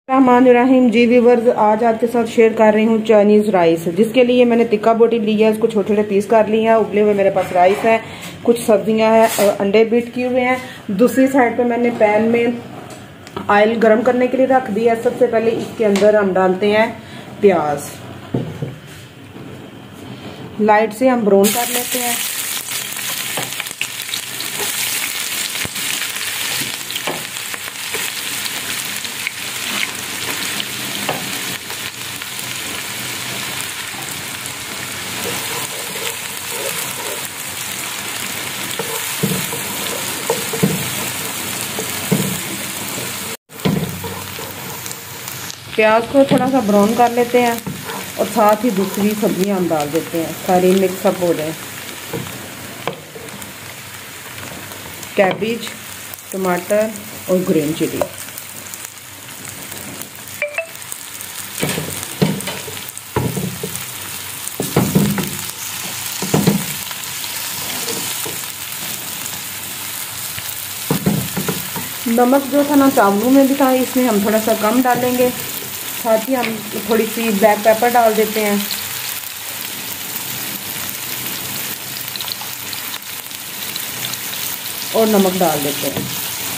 रहमानिर्रहीम जी viewers, आज आपके साथ शेयर कर रही हूँ चाइनीज़ राइस, जिसके लिए मैंने टिक्का बोटी लिया है। उसको छोटे छोटे पीस कर लिए हैं। उबले हुए मेरे पास राइस है, कुछ सब्जियां हैं, अंडे बीट किए हुए हैं। दूसरी साइड पे मैंने पैन में ऑयल गरम करने के लिए रख दिया है। सबसे पहले इसके अंदर हम डालते हैं प्याज, लाइट से हम ब्राउन कर लेते हैं। प्याज को थोड़ा सा ब्राउन कर लेते हैं और साथ ही दूसरी सब्जियां हम डाल देते हैं, सारी मिक्सअप हो जाए। कैबेज, टमाटर और ग्रीन चिली। नमक जो था ना चावलों में भी था, इसमें हम थोड़ा सा कम डालेंगे। साथ ही हम थोड़ी सी ब्लैक पेपर डाल देते हैं और नमक डाल देते हैं।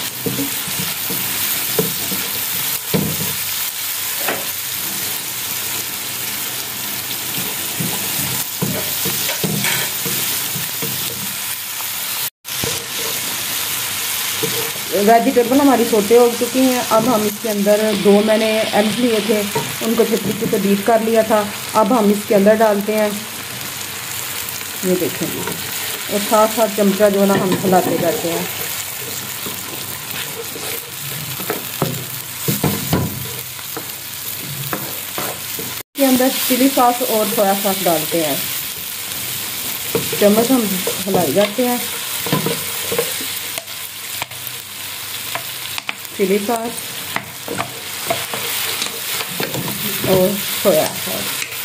वेजिटेबल हमारी सोटे हो चुकी हैं। अब हम इसके अंदर दो मैंने एग्स लिए थे, उनको अच्छे तरीके से बीट कर लिया था। अब हम इसके अंदर डालते हैं, ये देखेंगे, और साथ साथ चमचा जो है ना हम हिलाते जाते हैं। इसके अंदर चिली सॉस और सोया सॉस डालते हैं। चम्मच हम हिलाई जाते हैं। चिली सॉस और सोया सॉस।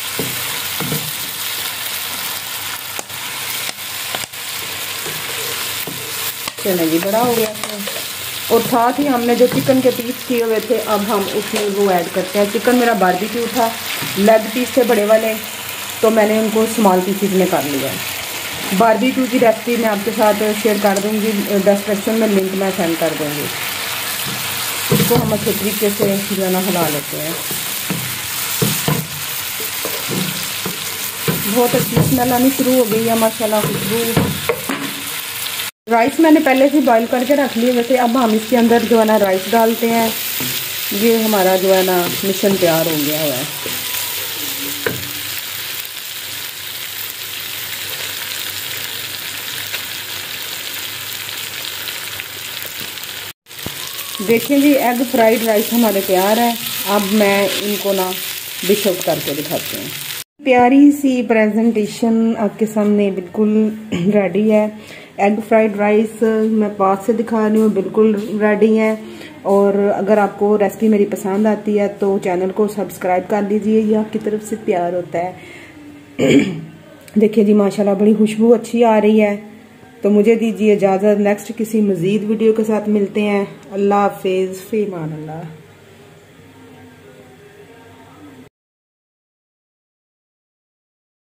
चलिए जी, बड़ा हो गया है। और साथ ही हमने जो चिकन के पीस किए हुए थे, अब हम उसमें वो ऐड करते हैं। चिकन मेरा बारबेक्यू था, लेग पीस थे बड़े वाले, तो मैंने उनको स्मॉल पीसेस में कर लिया। बारबेक्यू की रेसिपी मैं आपके साथ शेयर कर दूंगी, डिस्क्रिप्शन में लिंक मैं सेंड कर दूंगी। इसको हम अच्छे तरीके से जो है ना हिला लेते हैं। बहुत अच्छी स्मेल आनी शुरू हो गई है माशाल्लाह, खुशबू। राइस मैंने पहले से बॉईल करके रख लिए वैसे। अब हम इसके अंदर जो है ना राइस डालते हैं। ये हमारा जो है ना मिश्रण तैयार हो गया हुआ है। देखिए जी, एग फ्राइड राइस हमारे तैयार है। अब मैं इनको ना डिश आउट करके दिखाती हूँ। प्यारी सी प्रेजेंटेशन आपके सामने बिल्कुल रेडी है। एग फ्राइड राइस मैं पास से दिखा रही हूँ, बिल्कुल रेडी है। और अगर आपको रेसिपी मेरी पसंद आती है तो चैनल को सब्सक्राइब कर लीजिए, ये आपकी तरफ से प्यार होता है। देखिए जी, माशाल्लाह बड़ी खुशबू अच्छी आ रही है। तो मुझे दीजिए इजाज़त, नेक्स्ट किसी मज़ीद वीडियो के साथ मिलते हैं। अल्लाह हाफिज़, फ़ी अमान अल्लाह।